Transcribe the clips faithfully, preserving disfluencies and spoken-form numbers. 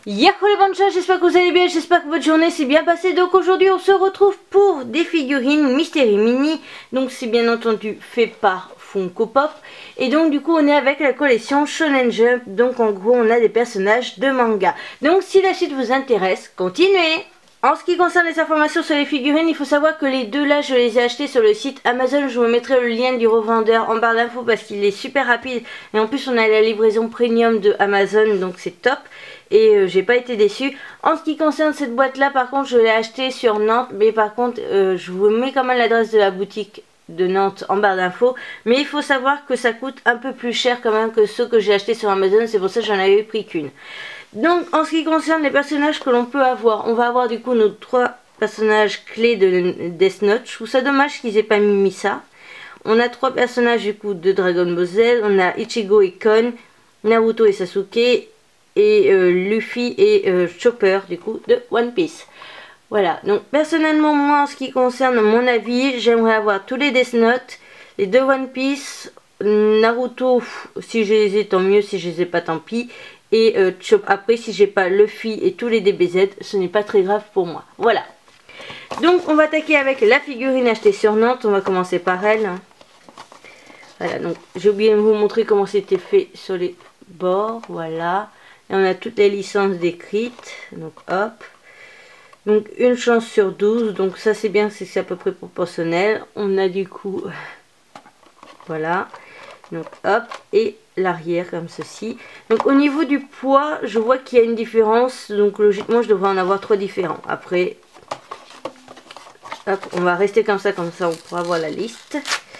Yahoo les bonnes choses, j'espère que vous allez bien, j'espère que votre journée s'est bien passée. Donc aujourd'hui on se retrouve pour des figurines Mystery Mini. Donc c'est bien entendu fait par Funko Pop. Et donc du coup on est avec la collection Shonen Jump. Donc en gros on a des personnages de manga. Donc si la suite vous intéresse, continuez. En ce qui concerne les informations sur les figurines, il faut savoir que les deux là je les ai achetés sur le site Amazon. Je vous mettrai le lien du revendeur en barre d'infos parce qu'il est super rapide. Et en plus on a la livraison premium de Amazon, donc c'est top. Et euh, j'ai pas été déçue. En ce qui concerne cette boîte là, par contre je l'ai achetée sur Nantes. Mais par contre euh, je vous mets quand même l'adresse de la boutique de Nantes en barre d'infos. Mais il faut savoir que ça coûte un peu plus cher quand même que ceux que j'ai achetés sur Amazon. C'est pour ça que j'en avais pris qu'une. Donc en ce qui concerne les personnages que l'on peut avoir, on va avoir du coup nos trois personnages clés de Death Note. Je trouve ça dommage qu'ils aient pas mis ça. On a trois personnages du coup de Dragon Ball Z. On a Ichigo et Kon, Naruto et Sasuke, et euh, Luffy et euh, Chopper du coup de One Piece. Voilà, donc personnellement moi en ce qui concerne mon avis, j'aimerais avoir tous les Death Note, les deux One Piece, Naruto, si je les ai tant mieux, si je les ai pas tant pis. Et euh, après si j'ai pas Luffy et tous les D B Z, ce n'est pas très grave pour moi. Voilà. Donc on va attaquer avec la figurine achetée sur Nantes. On va commencer par elle. Voilà, donc j'ai oublié de vous montrer comment c'était fait sur les bords. Voilà. Et on a toutes les licences décrites. Donc hop. Donc une chance sur douze. Donc ça c'est bien, c'est à peu près proportionnel. On a du coup... Voilà. Donc hop. Et l'arrière comme ceci. Donc au niveau du poids, je vois qu'il y a une différence. Donc logiquement je devrais en avoir trois différents. Après, hop, on va rester comme ça, comme ça on pourra voir la liste.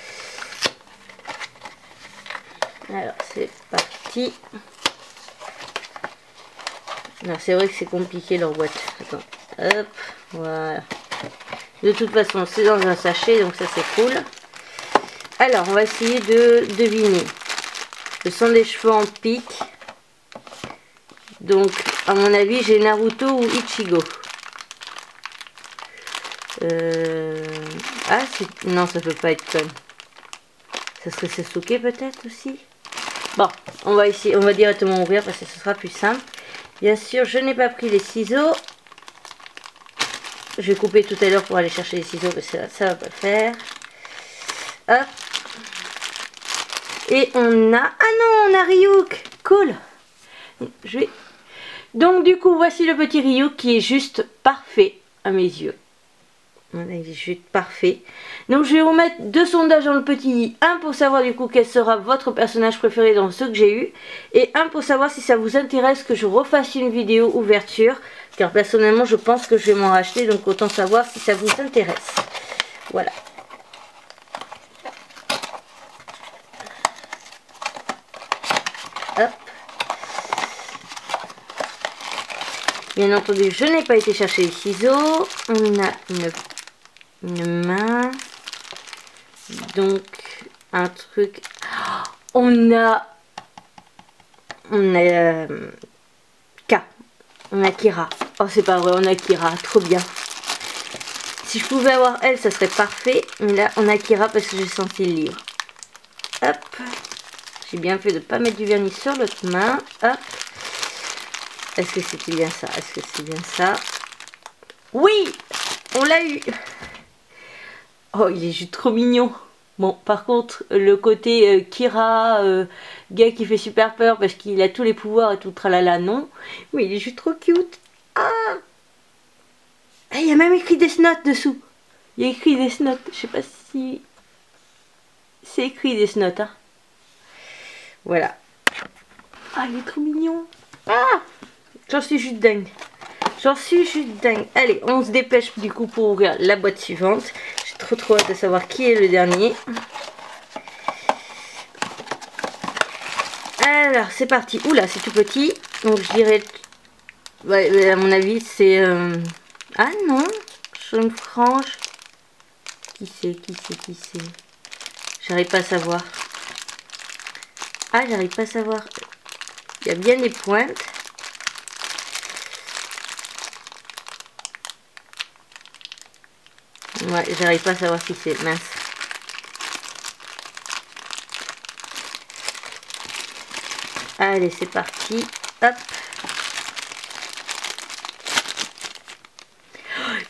Alors c'est parti. Alors c'est vrai que c'est compliqué leur boîte. Attends, hop, voilà. De toute façon c'est dans un sachet, donc ça c'est cool. Alors on va essayer de deviner. Ce sont des cheveux en pique. Donc, à mon avis, j'ai Naruto ou Ichigo. Euh... Ah, non, ça peut pas être Kon. Ça serait Sasuke peut-être aussi. Bon, on va essayer, on va directement ouvrir parce que ce sera plus simple. Bien sûr, je n'ai pas pris les ciseaux. Je vais couper tout à l'heure pour aller chercher les ciseaux parce que ça va pas le faire. Hop. Et on a... Ah non, on a Ryuk. Cool. Je vais... Donc du coup, voici le petit Ryuk qui est juste parfait à mes yeux. Voilà, il est juste parfait. Donc je vais vous mettre deux sondages dans le petit i. Un pour savoir du coup quel sera votre personnage préféré dans ceux que j'ai eu. Et un pour savoir si ça vous intéresse que je refasse une vidéo ouverture. Car personnellement, je pense que je vais m'en racheter. Donc autant savoir si ça vous intéresse. Voilà. Hop. Bien entendu, je n'ai pas été chercher les ciseaux. On a une, une main. Donc, un truc. On a... On a... Euh, K. On a Kira. Oh, c'est pas vrai, on a Kira. Trop bien. Si je pouvais avoir elle, ça serait parfait. Mais là, on a Kira parce que j'ai senti le livre. Hop. J'ai bien fait de ne pas mettre du vernis sur l'autre main. Hop. Est-ce que c'était bien ça? Est-ce que c'est bien ça? Oui! On l'a eu! Oh, il est juste trop mignon. Bon, par contre, le côté euh, Kira, euh, gars qui fait super peur parce qu'il a tous les pouvoirs et tout, tralala, non. Oui, il est juste trop cute. Ah! Ah, il y a même écrit Death Note dessous. Il y a écrit Death Note. Je sais pas si... C'est écrit Death Note, hein. Voilà. Ah, il est trop mignon. Ah, j'en suis juste dingue. J'en suis juste dingue. Allez, on se dépêche du coup pour ouvrir la boîte suivante. J'ai trop trop hâte de savoir qui est le dernier. Alors, c'est parti. Oula, c'est tout petit. Donc, je dirais... Ouais, à mon avis, c'est... Euh... Ah non, sur une frange. Qui c'est, qui c'est, qui c'est? J'arrive pas à savoir. Ah, j'arrive pas à savoir. Il y a bien des pointes. Ouais, j'arrive pas à savoir qui c'est. Mince. Allez, c'est parti. Hop.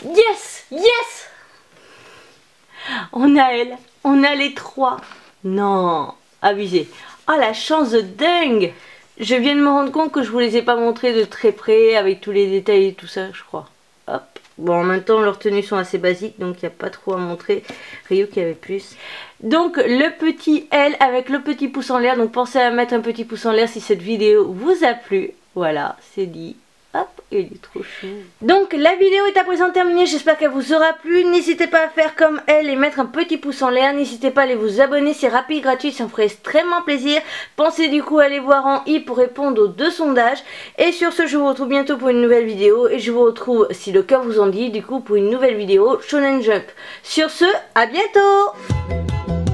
Yes, yes. On a elle, on a les trois. Non, abusé. Oh la chance de dingue. Je viens de me rendre compte que je vous les ai pas montrés de très près avec tous les détails et tout ça, je crois. Hop. Bon, en même temps, leurs tenues sont assez basiques, donc il n'y a pas trop à montrer. Rio qui avait plus. Donc, le petit L avec le petit pouce en l'air. Donc, pensez à mettre un petit pouce en l'air si cette vidéo vous a plu. Voilà, c'est dit. Hop, il est trop chou. Donc la vidéo est à présent terminée, j'espère qu'elle vous aura plu. N'hésitez pas à faire comme elle et mettre un petit pouce en l'air. N'hésitez pas à aller vous abonner, c'est rapide, gratuit, ça me ferait extrêmement plaisir. Pensez du coup à aller voir en i pour répondre aux deux sondages. Et sur ce, je vous retrouve bientôt pour une nouvelle vidéo. Et je vous retrouve, si le cœur vous en dit, du coup pour une nouvelle vidéo Shonen Jump. Sur ce, à bientôt.